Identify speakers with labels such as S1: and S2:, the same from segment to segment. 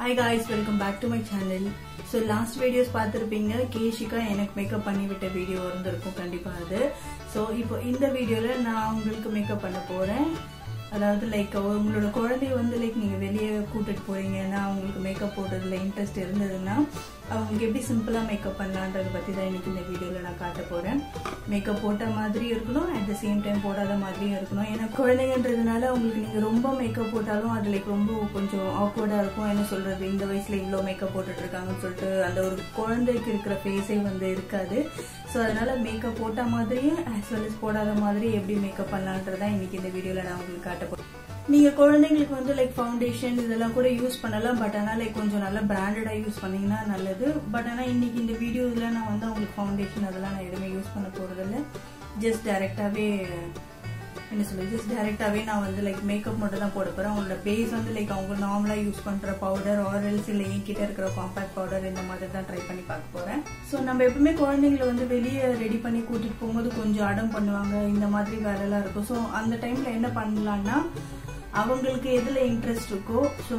S1: Hi guys, welcome back to my channel. So last videos பார்த்திருப்பீங்க கேஷிகா எனக்கு makeup பண்ணி விட்ட வீடியோ வந்திருக்கும் கண்டிப்பா அது. So இப்போ இந்த வீடியோல நான் உங்களுக்கு மேக்கப் பண்ண போறேன். அதாவது லைக் உங்களோட குழந்தைய வந்து லைக் நீங்க வெளியே கூட்டிட்டு போறீங்கன்னா உங்களுக்கு மேக்கப் போடுறதுல இன்ட்ரெஸ்ட் இருந்ததுன்னா அவங்களுக்கு எப்படி சிம்பிளா மேக்கப் பண்ணலான்றத பத்தி தான் இன்னைக்கு இந்த வீடியோல நான் காட்ட போறேன். மேக்கப் போட்ட மாதிரி இருக்கணும், அட் த சேம் டைம் போடாத மாதிரியும் இருக்கணும். ஏன்னா குழந்தைங்கன்றதுனால உங்களுக்கு நீங்க ரொம்ப மேக்கப் போட்டாலும் அது லைக் ரொம்ப கொஞ்சம் ஆக்வர்டா இருக்கும். என்ன சொல்றது, இந்த வயசுல இவ்வளவு மேக்கப் போட்டுட்டு இருக்காங்கன்னு சொல்லிட்டு அந்த ஒரு குழந்தைக்கு இருக்கிற ஃபேஸே வந்து இருக்காது. ஸோ அதனால மேக்கப் போட்ட மாதிரியும் ஆஸ் வெல் அஸ் போடாத மாதிரி எப்படி மேக்கப் பண்ணலான்றதா இன்னைக்கு இந்த வீடியோல நான் உங்களுக்கு காட்ட போறேன். நீங்க குழந்தைங்களுக்கு வந்து லைக் ஃபவுண்டேஷன் இதெல்லாம் கூட யூஸ் பண்ணலாம், பட் ஆனா லைக் கொஞ்சம் நல்லா பிராண்டடா யூஸ் பண்ணீங்கன்னா நல்லது. பட் ஆனா இன்னைக்கு இந்த வீடியோல நான் வந்து அவங்களுக்கு ஃபவுண்டேஷன் அதெல்லாம் நான் எதுவுமே யூஸ் பண்ண போறது இல்லை. ஜஸ்ட் டைரக்டாவே நான் வந்து லைக் மேக்கப் மட்டும் தான் போட போறேன். அவங்களோட பேஸ் வந்து லைக் அவங்க நார்மலா யூஸ் பண்ற பவுடர் ஆரல்ஸ் இல்ல என்கிட்ட இருக்கிற காம்பாக்ட் பவுடர் இந்த மாதிரி தான் ட்ரை பண்ணி பார்க்க போறேன். ஸோ நம்ம எப்பவுமே குழந்தைங்களை வந்து வெளியே ரெடி பண்ணி கூட்டிட்டு போகும்போது கொஞ்சம் அடம் பண்ணுவாங்க, இந்த மாதிரி வேலைலாம் இருக்கும். ஸோ அந்த டைம்ல என்ன பண்ணலாம்னா அவங்களுக்கு எதுல இன்ட்ரெஸ்ட் இருக்கோ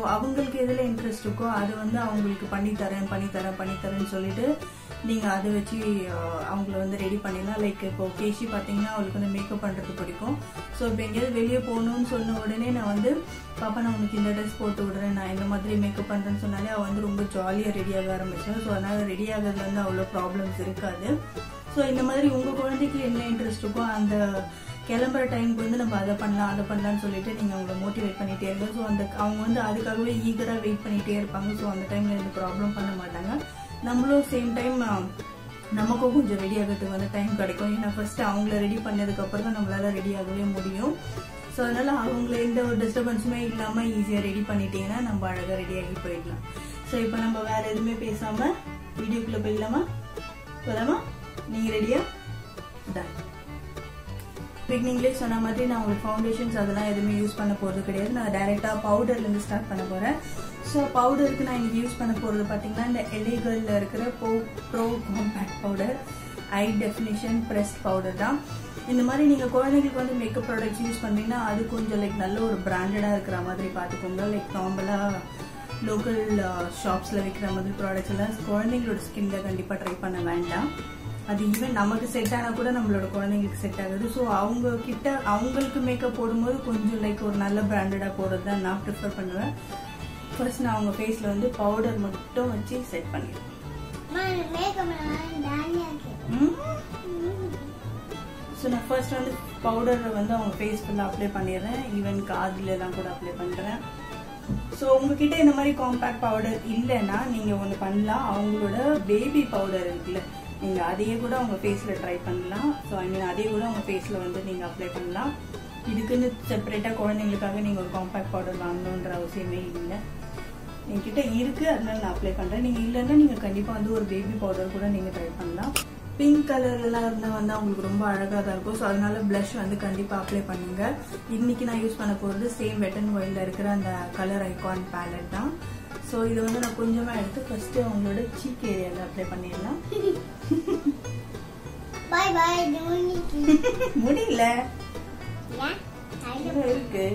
S1: அது வந்து அவங்களுக்கு பண்ணித்தரேன்னு சொல்லிட்டு நீங்க அதை வச்சு அவங்கள வந்து ரெடி பண்ணிடலாம். லைக் இப்போ கேஷி பாத்தீங்கன்னா அவளுக்கு வந்து மேக்கப் பண்றது பிடிக்கும். ஸோ இப்போ எங்கேயாவது வெளியே போகணும்னு சொன்ன உடனே நான் வந்து பாப்பா நான் உனக்கு இந்த ட்ரெஸ் போட்டு விடுறேன், நான் இந்த மாதிரி மேக்கப் பண்றேன்னு சொன்னாலே அவள் வந்து ரொம்ப ஜாலியா ரெடியாக ஆரம்பிச்சேன். ஸோ அதனால ரெடி ஆகிறதுல வந்து அவ்வளோ ப்ராப்ளம்ஸ் இருக்காது. ஸோ இந்த மாதிரி உங்க குழந்தைக்கு என்ன இன்ட்ரெஸ்ட் இருக்கோ அந்த கிளம்புற டைமுக்கு வந்து நம்ம அதை பண்ணலாம்னு சொல்லிட்டு நீங்க அவங்களை மோட்டிவேட் பண்ணிட்டே இருங்க. ஸோ அந்த அவங்க வந்து அதுக்காகவே ஈகரா வெயிட் பண்ணிட்டே இருப்பாங்க. ஸோ அந்த டைம்ல எந்த ப்ராப்ளம் பண்ண மாட்டாங்க. நம்மளும் சேம் டைம் நமக்கும் கொஞ்சம் ரெடி ஆகிறதுக்கு வந்து டைம் கிடைக்கும். ஏன்னா ஃபர்ஸ்ட் அவங்கள ரெடி பண்ணதுக்கு அப்புறம் தான் நம்மளால ரெடி ஆகவே முடியும். ஸோ அதனால அவங்கள எந்த ஒரு டிஸ்டர்பன்ஸுமே இல்லாம ஈஸியா ரெடி பண்ணிட்டீங்கன்னா நம்ம அழகா ரெடி ஆகி போயிடலாம். ஸோ இப்போ நம்ம வேற எதுவுமே பேசாம வீடியோக்குள்ள போயிடலாமா? நீங்க ரெடியா? பிகினிங்லேயே சொன்ன மாதிரி நான் உங்களுக்கு ஃபவுண்டேஷன்ஸ் அதெல்லாம் எதுவுமே யூஸ் பண்ண போறது கிடையாது. நான் டைரக்டா பவுடர்ல இருந்து ஸ்டார்ட் பண்ண போறேன். ஸோ பவுடருக்கு நான் இன்னைக்கு யூஸ் பண்ண போறது பாத்தீங்கன்னா இந்த எலிகல்ல இருக்கிற pro compact powder high definition pressed powder தான். இந்த மாதிரி நீங்க குழந்தைங்களுக்கு வந்து மேக்கப் ப்ராடக்ட்ஸ் யூஸ் பண்ணீங்கன்னா அது கொஞ்சம் லைக் நல்ல ஒரு பிராண்டடா இருக்கிற மாதிரி பாத்துக்கோங்க. லைக் நார்மலா லோக்கல் ஷாப்ஸ்ல விற்கிற மாதிரி ப்ராடக்ட்ஸ் எல்லாம் குழந்தைங்களோட ஸ்கின்ல கண்டிப்பா ட்ரை பண்ண வேண்டாம். அது ஈவன் நமக்கு செட் ஆனா கூட நம்மளோட குழந்தைங்களுக்கு செட் ஆகுது. ஸோ அவங்களுக்கு மேக்கப் போடும்போது கொஞ்சம் லைக் ஒரு நல்ல பிராண்டடா போடுறது தான் நான் ப்ரிஃபர் பண்ணுவேன். ஃபர்ஸ்ட் நான் அவங்க ஃபேஸ்ல வந்து பவுடர் மட்டும் வச்சு செட் பண்ணிடுவேன். ஸோ நான் ஃபர்ஸ்ட் வந்து பவுடரை வந்து அவங்க ஃபேஸ் ஃபுல்லாக அப்ளை பண்ணிடுறேன். ஈவன் காதுல எல்லாம் கூட அப்ளை பண்றேன். ஸோ உங்ககிட்ட இந்த மாதிரி காம்பாக்ட் பவுடர் இல்லைன்னா நீங்க ஒன்று பண்ணலாம், அவங்களோட பேபி பவுடர் இருக்குல்ல நீங்க அதையே கூட உங்க ஃபேஸ்ல ட்ரை பண்ணலாம். ஸோ ஐ மீன் அதையே கூட உங்க ஃபேஸ்ல வந்து நீங்க அப்ளை பண்ணலாம். இதுக்குன்னு செப்பரேட்டா குழந்தைங்களுக்காக நீங்க ஒரு காம்பாக்ட் பவுடர் வாங்கணுன்ற அவசியமே இல்லை. என்கிட்ட இருக்கு, அதனால நான் அப்ளை பண்றேன். நீங்க இல்லைன்னா நீங்க கண்டிப்பா வந்து ஒரு பேபி பவுடர் கூட நீங்க ட்ரை பண்ணலாம். பிங்க் கலர் எல்லாம் இருந்தா வந்து அவங்களுக்கு ரொம்ப அழகா தான் இருக்கும். ஸோ அதனால பிளஷ் வந்து கண்டிப்பா அப்ளை பண்ணுங்க. இன்னைக்கு நான் யூஸ் பண்ண போறது சேம் வெட் அண்ட் ஒயில்ல இருக்கிற அந்த கலர் ஐகான் பேலட் தான். ஸோ இது வந்து நான் கொஞ்சமா எடுத்து ஃபர்ஸ்ட் அவங்களோட சீக் ஏரியால அப்ளை பண்ணிடலாம். முடியல இருக்கு.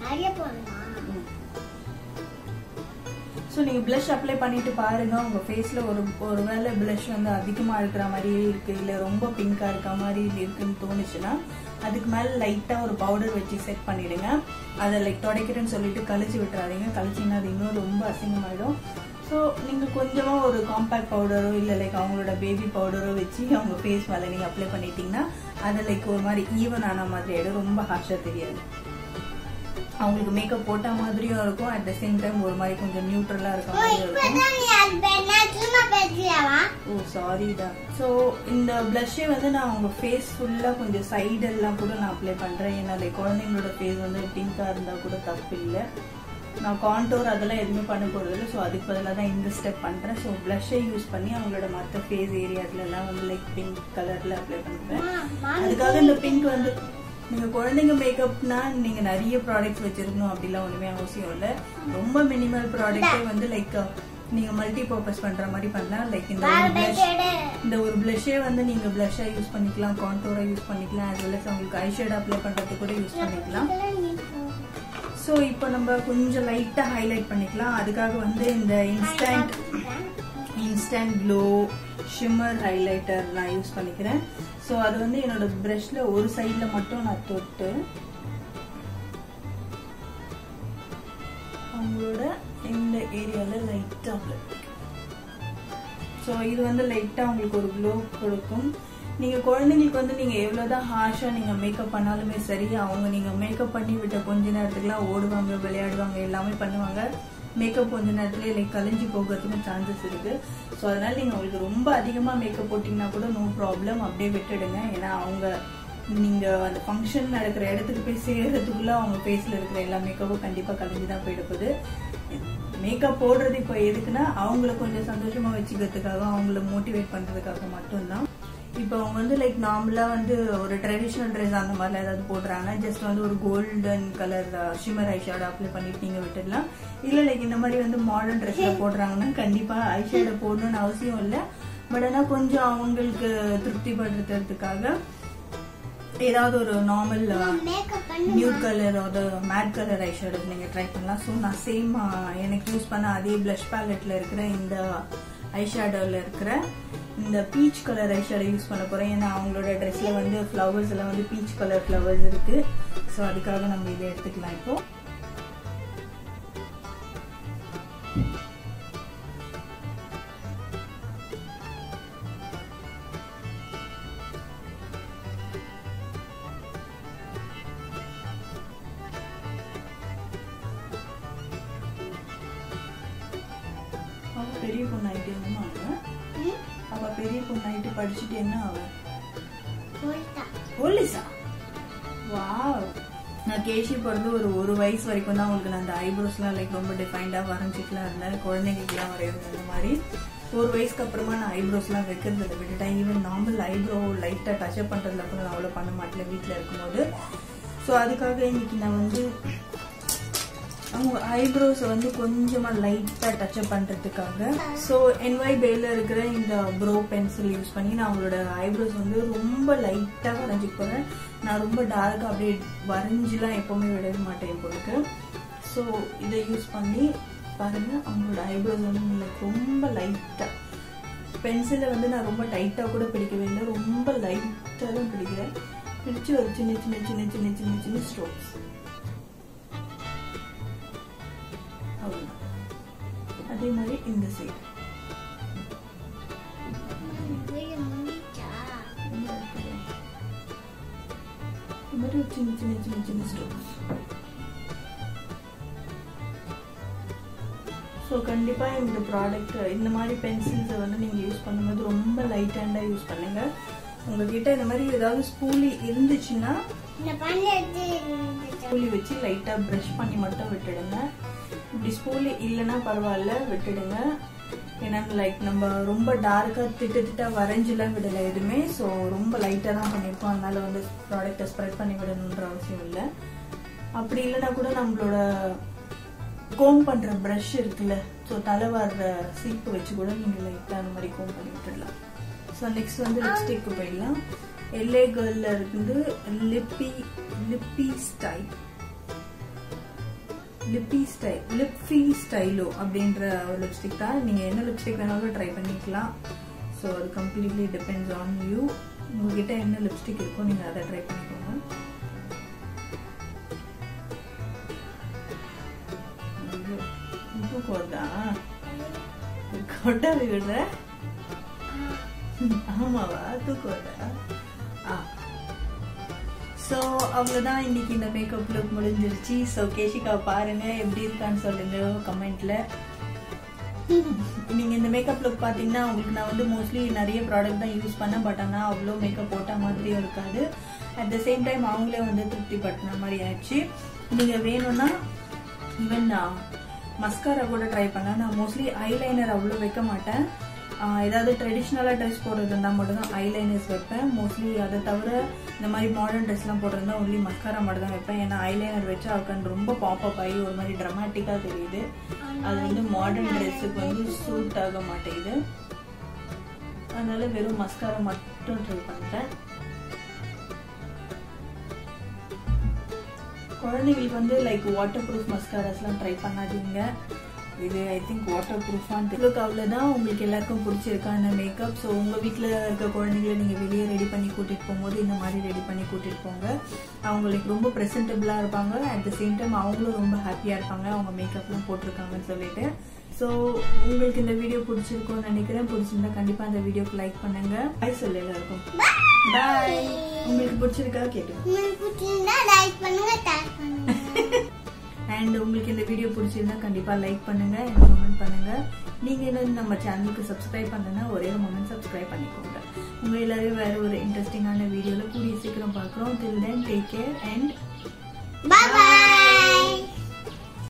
S1: ஸோ நீங்க பிளஷ் அப்ளை பண்ணிட்டு பாருங்க உங்க ஃபேஸ்ல ஒருவேளை பிளஷ் வந்து அதிகமா இருக்கிற மாதிரியே இருக்கு, இல்ல ரொம்ப பிங்கா இருக்க மாதிரி இருக்குன்னு தோணுச்சுன்னா அதுக்கு மேல லைட்டா ஒரு பவுடர் வச்சு செட் பண்ணிடுங்க. அதை லைக் துடைக்கிறேன்னு சொல்லிட்டு கழிச்சு விட்டுறாதீங்க. கழிச்சிங்கன்னா அது இன்னும் ரொம்ப அசிங்கமாயிடும். ஸோ நீங்க கொஞ்சமா ஒரு காம்பாக்ட் பவுடரோ இல்ல லைக் அவங்களோட பேபி பவுடரோ வச்சு அவங்க ஃபேஸ் மேல நீங்க அப்ளை பண்ணிட்டீங்கன்னா அதை லைக் ஒரு மாதிரி ஈவன் ஆன மாதிரி ஆயிடும். ரொம்ப ஹார்ஷா தெரியாது. அவங்களுக்கு மேக்கப் போட்ட மாதிரியும் இருக்கும், அட் த சேம் டைம் ஒரு மாதிரி கொஞ்சம் நியூட்ரலா இருக்க மாதிரி இருக்கும். ஓ சாரி தான். ஸோ இந்த பிளஷே வந்து நான் அவங்க ஃபேஸ் ஃபுல்லா கொஞ்சம் சைடெல்லாம் கூட நான் அப்ளை பண்றேன். ஏன்னா லைக் குழந்தைங்களோட ஃபேஸ் வந்து பிங்கா இருந்தா கூட தப்பு இல்லை. நான் கான்டோர் அதெல்லாம் எதுவுமே பண்ண போறது இல்லை. ஸோ அதுக்கு பதிலாக தான் இந்த ஸ்டெப் பண்றேன். ஸோ பிளஷை யூஸ் பண்ணி அவங்களோட மற்ற ஃபேஸ் ஏரியாஸ்ல எல்லாம் வந்து லைக் பிங்க் கலர்ல அப்ளை பண்றேன். அதுக்காக இந்த பிங்க் வந்து நீங்க குழந்தைங்க மேக்கப்னா நீங்க நிறைய ப்ராடக்ட்ஸ் வச்சிருக்கணும் அப்படிலாம் ஒண்ணுமே அவசியம் இல்லை. ரொம்ப மினிமல் ப்ராடக்டே வந்து லைக் நீங்க மல்டி பர்பஸ் பண்ற மாதிரி பண்ணலாம். லைக் இந்த ஒரு பிளஷே வந்து நீங்க பிளஷா யூஸ் பண்ணிக்கலாம், கான்டோரா யூஸ் பண்ணிக்கலாம், as well as உங்களுக்கு ஐ ஷேட் அப்ளை பண்றதுக்கு கூட யூஸ் பண்ணிக்கலாம். ஸோ இப்போ நம்ம கொஞ்சம் லைட்டாக ஹைலைட் பண்ணிக்கலாம். அதுக்காக வந்து இந்த இன்ஸ்டன்ட் க்ளோ ஷிம்மர் ஹைலைட்டர் நான் யூஸ் பண்ணிக்கிறேன். ஸோ அது வந்து என்னோட ப்ரஷ்ல ஒரு சைடில் மட்டும் நான் தொட்டு அவங்களோட இந்த ஏரியாவில் லைட்டாக அப்ளை பண்ணிக்கிறேன். ஸோ இது வந்து லைட்டாக உங்களுக்கு ஒரு க்ளோ கொடுக்கும். நீங்கள் குழந்தைங்களுக்கு வந்து நீங்கள் எவ்வளோதான் ஹார்ஷாக நீங்கள் மேக்கப் பண்ணாலுமே சரி, அவங்க நீங்கள் மேக்கப் பண்ணி விட்ட கொஞ்ச நேரத்துக்குலாம் ஓடுவாங்க, விளையாடுவாங்க, எல்லாமே பண்ணுவாங்க. மேக்கப் கொஞ்ச நேரத்துலேயே லைக் கலைஞ்சி போகிறதுக்கும் சான்சஸ் இருக்குது. ஸோ அதனால நீங்கள் உங்களுக்கு ரொம்ப அதிகமாக மேக்கப் போட்டிங்கன்னா கூட நோ ப்ராப்ளம், அப்படியே விட்டுடுங்க. ஏன்னா அவங்க நீங்கள் அந்த ஃபங்க்ஷன் நடக்கிற இடத்துக்கு போய் சேர்றதுக்குள்ளே அவங்க ஃபேஸில் இருக்கிற எல்லா மேக்கப்பும் கண்டிப்பாக கலைஞ்சி தான் போயிடுப்போது. மேக்கப் போடுறது இப்போ எதுக்குன்னா அவங்கள கொஞ்சம் சந்தோஷமாக வச்சுக்கிறதுக்காக, அவங்கள மோட்டிவேட் பண்ணுறதுக்காக மட்டும்தான். இப்போ அவங்க வந்து லைக் நார்மலாக வந்து ஒரு ட்ரெடிஷ்னல் ட்ரெஸ் அந்த மாதிரிலாம் ஏதாவது போடுறாங்கன்னா ஜஸ்ட் வந்து ஒரு golden colour shimmer eyeshadow apply பண்ணிட்டு நீங்கள் விட்டுடலாம். இல்லை லைக் இந்த மாதிரி வந்து மாடர்ன் ட்ரெஸ்ஸில் போடுறாங்கன்னா கண்டிப்பாக ஐஷேடோ போடணும்னு அவசியம் இல்லை. பட் ஆனால் கொஞ்சம் அவங்களுக்கு திருப்திப்படுத்துறதுக்காக ஏதாவது ஒரு நார்மல் நியூட் கலர் ஒரு மேட் கலர் ஐஷேடோ நீங்கள் ட்ரை பண்ணலாம். ஸோ நான் சேம் எனக்கு யூஸ் பண்ண அதே ப்ளஷ் பேலெட்டில் இருக்கிற இந்த ஐஷேடோவில் இருக்கிற இந்த பீச் கலர் ஐஷேடோ யூஸ் பண்ண போகிறேன். ஏன்னா அவங்களோட ட்ரெஸ்ஸில் வந்து ஃப்ளவர்ஸ் எல்லாம் வந்து பீச் கலர் ஃப்ளவர்ஸ் இருக்குது. ஸோ அதுக்காக நம்ம இதை எடுத்துக்கலாம். இப்போ பெரிய பொண்ணு ஆகிட்டு என்னமா ஆகும்? அவ பெரிய பொண்ணு ஆகிட்டு படிச்சுட்டு என்ன ஆகும்? போலீஸா? வாவ். நான் கேஷி பிறந்து ஒரு வயசு வரைக்கும் தான் உங்களுக்கு நான் அந்த ஐப்ரோஸ்லாம் லைக் ரொம்ப டிஃபைண்டாக வரைஞ்சிக்கலாம் இருந்தேன். குழந்தைங்களுக்குலாம் வரையிறது அந்த மாதிரி. ஒரு வயசுக்கு அப்புறமா நான் ஐப்ரோஸ்லாம் வைக்கிறத விட்டுட்டேன். ஈவன் நார்மல் ஐப்ரோ லைட்டாக டச்சப் பண்ணுறதுல கூட நான் அவ்வளோ பண்ண மாட்டேன் வீட்டில் இருக்கும்போது. ஸோ அதுக்காக இன்னைக்கு நான் வந்து அவங்க ஐப்ரோஸை வந்து கொஞ்சமாக லைட்டாக டச்சப் பண்ணுறதுக்காக ஸோ NY Bayல இருக்கிற இந்த ப்ரோ பென்சில் யூஸ் பண்ணி நான் அவங்களோட ஐப்ரோஸ் வந்து ரொம்ப லைட்டாக வரைஞ்சிக்க போகிறேன். நான் ரொம்ப டார்க்காக அப்படியே வரைஞ்சிலாம் எப்போவுமே விடவே மாட்டேன் என் பொண்ணுக்கு. ஸோ இதை யூஸ் பண்ணி பாருங்கள், அவங்களோட ஐப்ரோஸ் வந்து லைக் ரொம்ப லைட்டாக பென்சிலை வந்து நான் ரொம்ப டைட்டாக கூட பிடிக்கவே இல்லை, ரொம்ப லைட்டாக தான் பிடிக்கிறேன். பிடிச்சி ஒரு சின்ன சின்ன சின்ன சின்ன சின்ன சின்ன ஸ்ட்ரோக்ஸ். அதே மாதிரி இந்த சைடு சின்ன சின்ன சின்ன சின்ன ஸ்ட்ரோக்ஸ். ஸோ கண்டிப்பாக இந்த ப்ராடக்ட் இந்த மாதிரி பென்சில்ஸை வந்து நீங்கள் யூஸ் பண்ணும்போது ரொம்ப லைட் ஹேண்டாக யூஸ் பண்ணுங்க. உங்ககிட்ட இந்த மாதிரி ஏதாவது ஸ்பூலி இருந்துச்சுன்னா ஸ்பூலி வச்சு லைட்டாக ப்ரஷ் பண்ணி மட்டும் விட்டுடுங்க. இப்படி ஸ்பூலி இல்லைன்னா பரவாயில்ல, விட்டுடுங்க. ஏன்னா லைக் நம்ம ரொம்ப டார்க்காக திட்டா வரைஞ்சிலாம் விடலை எதுவுமே. ஸோ ரொம்ப லைட்டாக தான் பண்ணியிருக்கோம். அதனால வந்து ப்ராடக்டை ஸ்ப்ரெட் பண்ணி விடணுன்ற அவசியம் இல்லை. அப்படி இல்லைன்னா கூட நம்மளோட கோம் பண்ணுற ப்ரஷ் இருக்குல்ல, ஸோ தலை வர்ற சீப்பு வச்சு கூட நீங்கள் லைட்டாக அந்த மாதிரி கோம் பண்ணி விட்டுடலாம். ஸோ நெக்ஸ்ட் வந்து லிப்ஸ்டிக்கு போயிடலாம். LA Girlல இருந்து லிப்பி ஸ்டைலோ அப்படின்ற ஒரு லிப்ஸ்டிக் தான். நீங்கள் என்ன லிப்ஸ்டிக் வேணாலும் ட்ரை பண்ணிக்கலாம். ஸோ அது கம்ப்ளீட்லி டிபெண்ட்ஸ் ஆன் யூ. உங்ககிட்ட என்ன லிப்ஸ்டிக் இருக்கோ நீங்கள் அதை ட்ரை பண்ணிக்கோங்க. கொட்டா விடுற? ஆமாவா? தூக்கோட்டா? ஸோ அவ்வளோதான், இன்னைக்கு இந்த மேக்கப் லுக் முடிஞ்சிருச்சு. ஸோ கேஷிகா பாருங்க எப்படி இருக்கான்னு சொல்லுங்க கமெண்ட்ல. நீங்க இந்த மேக்கப் லுக் பாத்தீங்கன்னா உங்களுக்கு நான் வந்து மோஸ்ட்லி நிறைய ப்ராடக்ட் தான் யூஸ் பண்ணேன். பட் ஆனால் அவ்வளோ மேக்கப் போட்ட மாதிரியும் இருக்காது. அட் த சேம் டைம் அவங்களே வந்து திருப்தி பட்டின மாதிரி ஆயிடுச்சு. நீங்க வேணும்னா ஈவன் மஸ்காரா கூட ட்ரை பண்ணேன். நான் மோஸ்ட்லி ஐலைனர் அவ்வளோ வைக்க மாட்டேன். ஏதாவது ட்ரெடிஷ்னலாக ட்ரெஸ் போடுறது இருந்தால் மட்டும் தான் ஐலைனர்ஸ் வைப்பேன். மோஸ்ட்லி அதை தவிர இந்த மாதிரி மாடர்ன் ட்ரெஸ்லாம் போட்டிருந்தா ஒன்லி மஸ்காரா மட்டும் தான் வைப்பேன். ஏன்னா ஐலைனர் வச்சா அவளுக்கு ரொம்ப பாப்பப் ஆகி ஒரு மாதிரி ட்ரமாட்டிக்காக தெரியுது. அது வந்து மாடர்ன் ட்ரெஸ்ஸுக்கு வந்து சூட் ஆக மாட்டேங்குது. அதனால வெறும் மஸ்காரா மட்டும் ட்ரை பண்ணிட்டேன். குழந்தைங்களுக்கு வந்து லைக் வாட்டர் ப்ரூஃப் மஸ்காராஸ்லாம் ட்ரை பண்ணாதீங்க. இது ஐ திங்க் வாட்டர் ப்ரூஃபான்னு தெரியல. அவ்வளோதான். உங்களுக்கு எல்லாருக்கும் பிடிச்சிருக்கா இந்த மேக்கப்? ஸோ உங்கள் வீட்டில் இருக்க குழந்தைங்களை நீங்கள் வெளியே ரெடி பண்ணி கூட்டிகிட்டு போகும்போது இந்த மாதிரி ரெடி பண்ணி கூட்டிகிட்டு போங்க. அவங்களுக்கு ரொம்ப ப்ரெசென்டபிளாக இருப்பாங்க. அட் த சேம் டைம் அவங்களும் ரொம்ப ஹாப்பியாக இருப்பாங்க அவங்க மேக்கப்லாம் போட்டிருக்காங்கன்னு சொல்லிட்டு. ஸோ உங்களுக்கு இந்த வீடியோ பிடிச்சிருக்கும்னு நினைக்கிறேன். பிடிச்சிருந்தா கண்டிப்பாக அந்த வீடியோக்கு லைக் பண்ணுங்க. பாய் சொல்ல எல்லாருக்கும். பாய். உங்களுக்கு பிடிச்சிருக்கா அண்ட் உங்களுக்கு இந்த வீடியோ பிடிச்சிருந்தா கண்டிப்பா லைக் பண்ணுங்க, கமெண்ட் பண்ணுங்க. நீங்க இன்னும் நம்ம சேனலுக்கு சப்ஸ்கிரைப் பண்ணலன்னா ஒரே ஒரு மொமெண்ட் சப்ஸ்கிரைப் பண்ணிக்கோங்க. உங்க எல்லாரையும் வேற ஒரு இன்ட்ரெஸ்டிங்கான வீடியோல கூடிய சீக்கிரம் பார்க்குறோம். Till then, take care and bye bye.